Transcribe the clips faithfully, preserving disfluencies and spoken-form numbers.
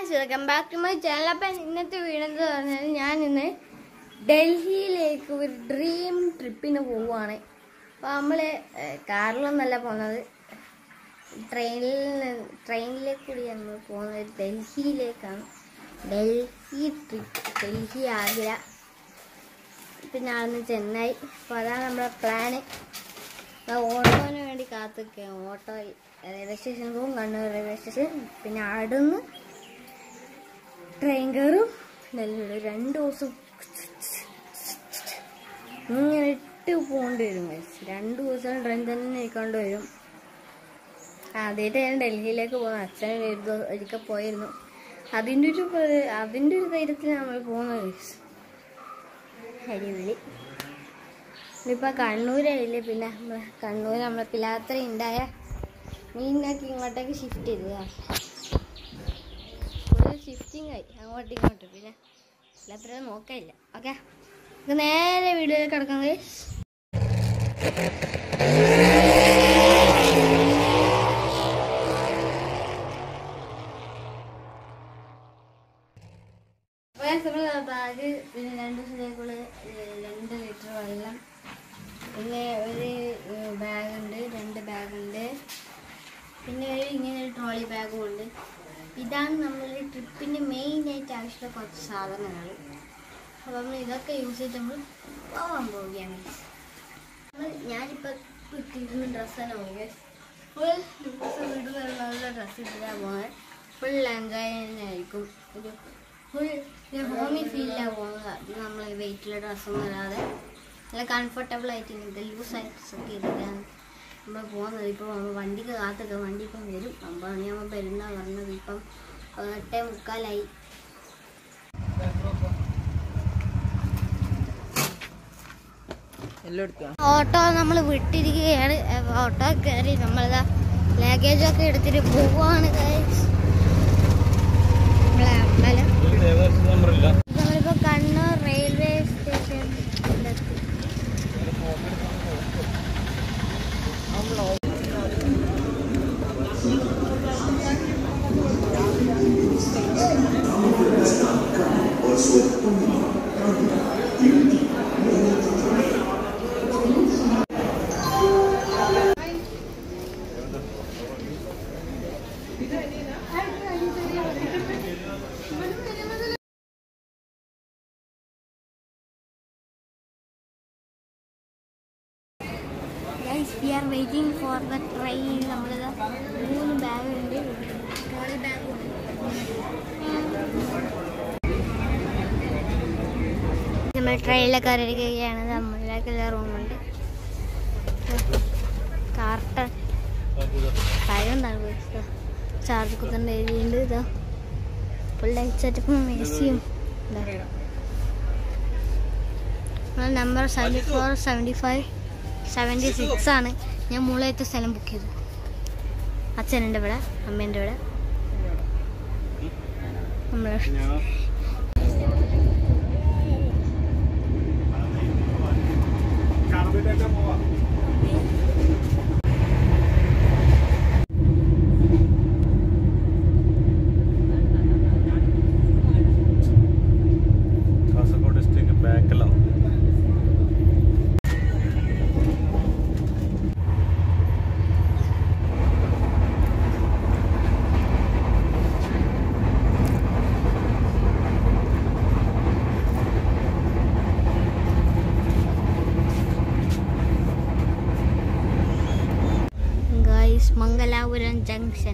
guys, welcome back to my channel. അപ്പോൾ ഇന്നത്തെ video എന്ന് പറഞ്ഞാൽ ഞാൻ ഇന്ന് ഡൽഹിയിലേക്ക് ഒരു ഡ്രീം ട്രിപ്പിന് പോവുകയാണ്. അപ്പോൾ നമ്മൾ കാറിലൊന്നല്ല പോകുന്നത്, ട്രെയിനിൽ ട്രെയിനിലേക്ക് കൂടിയാണ് നമ്മൾ പോകുന്നത്. ഡൽഹിയിലേക്കാണ്. ഡൽഹി ട്രിപ്പ്, ഡൽഹി ആഗ്ര, പിന്നെ അവിടുന്ന് ചെന്നൈ. അപ്പോൾ അതാണ് നമ്മുടെ പ്ലാന്. ഓട്ടോന് വേണ്ടി കാത്തിരിക്കുക. ഓട്ടോ റെയിൽവേ സ്റ്റേഷനിൽ പോകും, കണ്ണൂർ റെയിൽവേ സ്റ്റേഷൻ. പിന്നെ അവിടുന്ന് ട്രെയിൻ കയറും ഡൽഹിയിൽ. രണ്ട് ദിവസം ഇങ്ങനെ ഇട്ട് പോകേണ്ടി വരും. രണ്ട് ദിവസം ട്രെയിൻ തന്നെ ഇരിക്കേണ്ടി വരും. ആദ്യമായിട്ട് ഞാൻ ഡൽഹിയിലേക്ക് പോകുന്നത്. അച്ഛൻ ഒരു ദിവസം ഒരിക്കൽ പോയിരുന്നു. അതിൻ്റെ ഒരു അതിൻ്റെ ഒരു ധൈര്യത്തിൽ നമ്മൾ പോകുന്നത്. അടിപൊളി. ഇതിപ്പോൾ കണ്ണൂരായില്ലേ, പിന്നെ നമ്മൾ കണ്ണൂർ നമ്മളെ പിലാത്ര ഉണ്ടായ മീനൊക്കെ ഇങ്ങോട്ടേക്ക് ഷിഫ്റ്റ് ചെയ്തതാണ്. ഫുൾ ഷിഫ്റ്റിംഗ് ആയി അങ്ങോട്ടും ഇങ്ങോട്ടും. പിന്നെ പിലാത്ര നോക്കാനില്ല. ഓക്കെ, നമുക്ക് നേരെ വീഡിയോയിൽ കിടക്കുന്നത്. ബാഗ്, പിന്നെ രണ്ട് ദിവസത്തേക്കുള്ള രണ്ട് ലിറ്റർ വെള്ളം, പിന്നെ ഒരു ബാഗുണ്ട്, രണ്ട് ബാഗുണ്ട്, പിന്നെ ഒരു ഇങ്ങനെ ഒരു ട്രോളി ബാഗും ഉണ്ട്. ഇതാണ് നമ്മൾ ട്രിപ്പിന് മെയിനായിട്ട് ആവശ്യമുള്ള കുറച്ച് സാധനങ്ങൾ. അപ്പോൾ നമ്മൾ ഇതൊക്കെ യൂസ് ചെയ്ത് നമ്മൾ പോകാൻ പോവുകയാണ്. നമ്മൾ ഞാനിപ്പോൾ ഇട്ടിരുന്ന ഡ്രസ്സാണ് പോകുന്നത്. ഫുൾ ഡ്രസ്സ് വീടുകളിലുള്ള ഡ്രസ്സ് ഇട്ടിട്ടാണ് പോകുന്നത്. ഫുൾ എൻജോയ് തന്നെയായിരിക്കും. ഒരു ഫുൾ ഹോമി ഫീലിലാണ് പോകുന്നത്. അത് നമ്മൾ വെയിറ്റുള്ള ഡ്രസ്സൊന്നും അല്ലാതെ നല്ല കംഫർട്ടബിൾ ആയിട്ട് ഇങ്ങനത്തെ ലൂസ് ആയിട്ടൊക്കെ ഇട്ടിട്ടാണ് നമ്മൾ പോകുന്നത്. ഇപ്പോൾ നമ്മൾ വണ്ടിക്ക് കാത്തൊക്കെ വണ്ടി ഇപ്പം വരും. ഒമ്പത് മണിയാകുമ്പോൾ വരുന്നതാണ് പറഞ്ഞത്. ഇപ്പം എട്ടേ മുക്കാലായി. ഓട്ടോ നമ്മൾ വിട്ടിരിക്കുകയാണ്. ഓട്ടോ കയറി നമ്മളിതാ ലഗേജൊക്കെ എടുത്തിട്ട് പോവാണ്. നമ്മളിപ്പോ Kannur railway station we are waiting for the train. നമ്മളിത് മൂന്ന് ബാഗുണ്ട്, ട്രോളി ബാഗുണ്ട്. നമ്മൾ ട്രെയിനിലൊക്കെ കയറിയിരിക്കുകയാണ്. നമ്മളിലേക്കുള്ള റൂമുണ്ട്. കാർട്ടൺ കാര്യമെന്താണ് ചാർജ് കുത്തേണ്ട ഏരിയുണ്ട്. ഇതാ ഫുൾ ലൈറ്റ് സെറ്റപ്പും എ സിയും. Number seventy four seventy five seventy six ആണ്. ഞാൻ മൂളയത്തെ സ്ഥലം ബുക്ക് ചെയ്തു. അച്ഛനുണ്ട് ഇവിടെ, അമ്മേൻ്റെ ഇവിടെ. നമ്മളെ കാസർഗോഡ് ഡിസ്ട്രിക്ട് ബാക്കിലാണ്. മംഗലാപുരം ജംഗ്ഷൻ,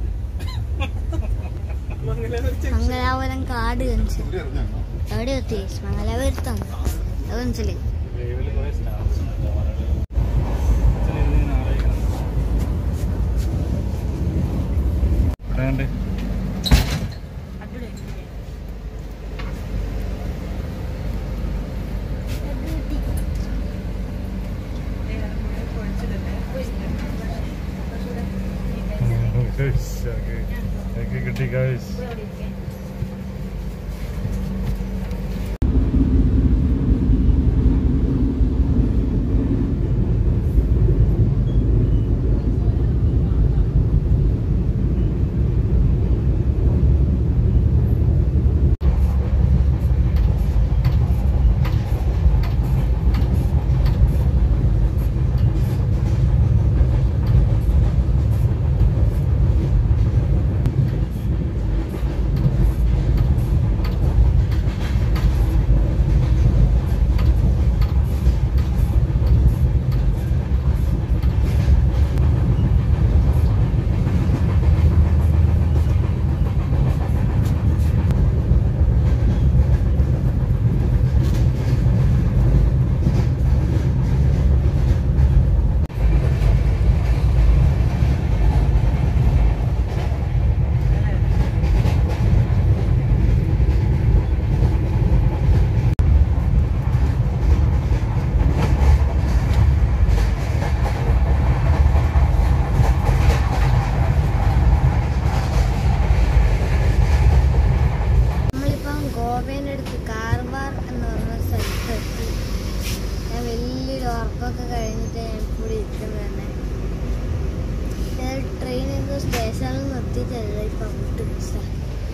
മംഗലാപുരം കാട് ജംഗ്ഷൻ. എവിടെ എത്തി? മംഗലാപുരത്താണ്. അത് മനസ്സിലായി. Okay, okay, good day, guys. ഗോവയുടെ അടുത്ത് കാർവാർ എന്ന് പറഞ്ഞ സ്ഥലത്തെത്തി. ഞാൻ വലിയൊരു ഉറക്കമൊക്കെ കഴിഞ്ഞിട്ട് ഞാൻ ഇവിടെ ഇരിക്കുന്നത് തന്നെ. ട്രെയിൻ എന്തോ സ്റ്റേഷനിൽ നിർത്തിയിട്ടല്ല ഇപ്പം വിട്ടു സ്ഥലം.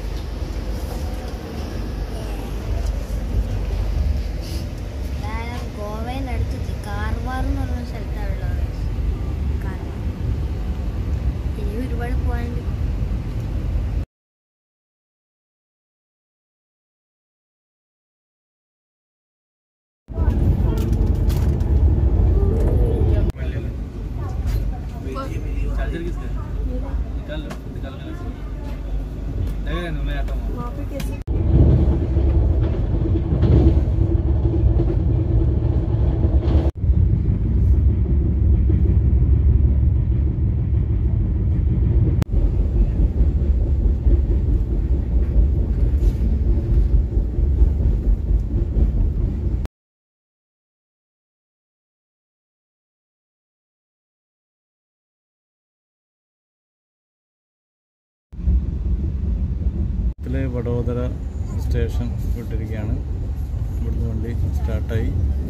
ഞാൻ ഗോവയുടെ അടുത്തെത്തി. കാർവാർ എന്ന് പറഞ്ഞ സ്ഥലത്താണ് ഉള്ളത്. കാർവാർ ഇനി ഒരുപാട് പോകാനുണ്ട്. निकाल लो निकाल के लगेगा ना मैं आता हूँ वहाँ पे कैसे വഡോദര സ്റ്റേഷൻ വിട്ടിരിക്കുകയാണ്. ഇവിടുന്ന് വണ്ടി സ്റ്റാർട്ടായി.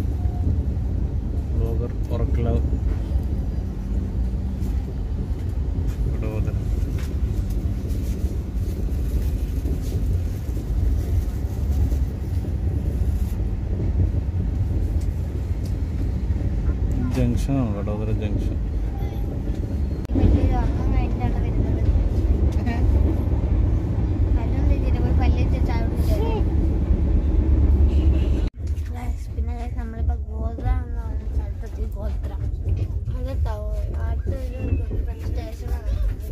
ബ്ലോഗർ ഉറക്കലാവ് വഡോദര. ജംഗ്ഷനാണ് വഡോദര ജംഗ്ഷൻ. പിന്നെ നമ്മളിപ്പോൾ ഗോത്ര എന്ന സ്ഥലത്തെത്തി. ഗോത്ര അത് അടുത്തൊരു സ്റ്റേഷനാണ്.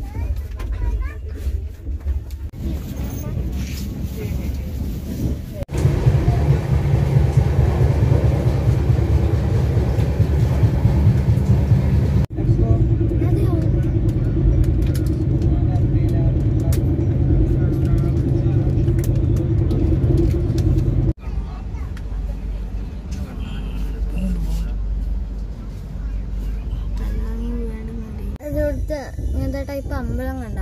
ഇങ്ങനത്തെ ടൈപ്പ് അമ്പലം കണ്ട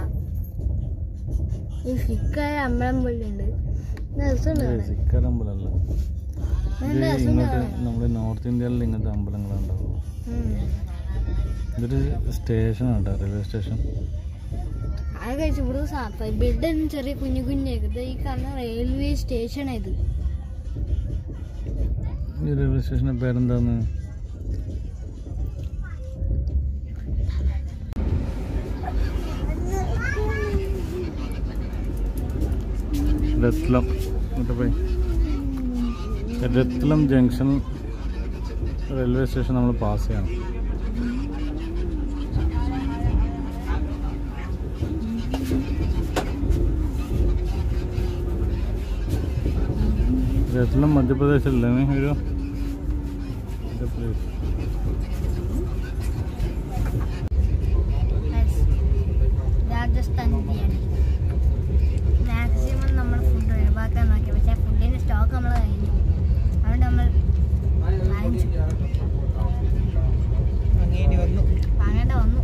ഈ സിക്കായ അമ്പലം പോലെയുണ്ട്. സിക്കാരമ്പലല്ല, ഇങ്ങോട്ട് നമ്മുടെ നോർത്ത് ഇന്ത്യയിൽ ഇങ്ങനത്തെ അമ്പലങ്ങളുണ്ടാവും. ഇതൊരു സ്റ്റേഷനാണ്, റെയിൽവേ സ്റ്റേഷൻ. അത് കഴിച്ചു ഇവിടെ ബെഡ് ചെറിയ കുഞ്ഞു കുഞ്ഞേക്കുന്നത്. ഈ കാണുന്ന റെയിൽവേ സ്റ്റേഷനാണ് ഇത്. ഈ റെയിൽവേ സ്റ്റേഷൻ്റെ പേരെന്താന്ന്? രത്ലം. ഇങ്ങോട്ട് പോയി രത്ലം ജംഗ്ഷൻ റെയിൽവേ സ്റ്റേഷൻ നമ്മൾ പാസ് ചെയ്യണം. രത്ലം മധ്യപ്രദേശല്ലേ ഒരു മധ്യപ്രദേശ്. രാജസ്ഥാൻ ബിരിയാണി മാക്സിമം നമ്മൾ ഫുഡ് ഒഴിവാക്കാൻ നോക്കി. പക്ഷേ ഫുഡിൻ്റെ സ്റ്റോക്ക് നമ്മൾ കഴിഞ്ഞു. അതുകൊണ്ട് നമ്മൾ വാങ്ങിച്ചു വാങ്ങേണ്ട വന്നു.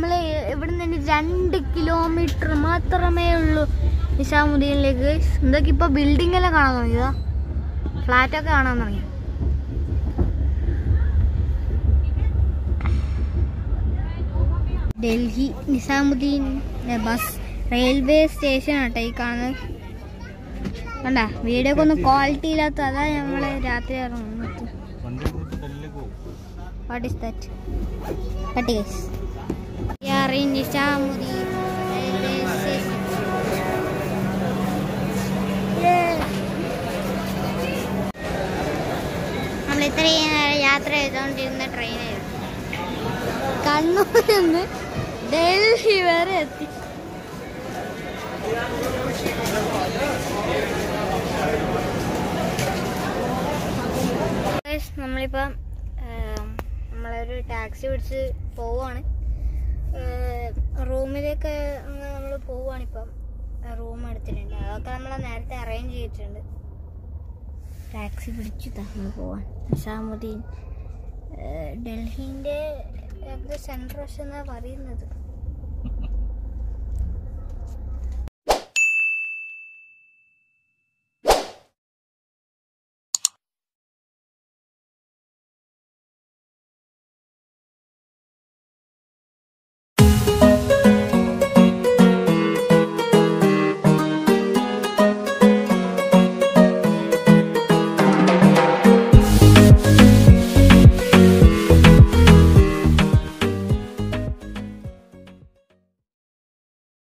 നമ്മൾ ഇവിടെ നിന്ന് രണ്ട് കിലോമീറ്റർ മാത്രമേ ഉള്ളൂ നിസാമുദ്ദീനിലേക്ക്. എന്തൊക്കെ ഇപ്പോൾ ബിൽഡിംഗ് എല്ലാം കാണാൻ തുടങ്ങിയതാ, ഫ്ലാറ്റൊക്കെ കാണാൻ തുടങ്ങി. Delhi Nizamuddin bus railway station auto ഈ കാണുന്നത്. കണ്ട വീഡിയോ ഒക്കെ ഒന്നും ക്വാളിറ്റി ഇല്ലാത്ത, അതാ നമ്മള് രാത്രി ഇറങ്ങുന്നത്. What is that? What is? We are in Nizamuddin railway station. നമ്മൾ ഇത്രയും നേരം യാത്ര ചെയ്തുകൊണ്ടിരുന്ന ട്രെയിനായിരുന്നു. കണ്ണൂരിൽ നിന്ന് ഡൽഹി വരെ എത്തി. നമ്മളിപ്പം നമ്മളൊരു ടാക്സി പിടിച്ച് പോവാണ്. റൂമിലേക്ക് നമ്മൾ പോവാണിപ്പം. റൂം എടുത്തിട്ടുണ്ട്, അതൊക്കെ നമ്മൾ നേരത്തെ അറേഞ്ച് ചെയ്തിട്ടുണ്ട്. ടാക്സി പിടിച്ചു നമ്മൾ പോവാൻ. നിസാമുദ്ദീൻ ഡൽഹിൻ്റെ സെൻട്രൽ വശം എന്നാണ് പറയുന്നത്.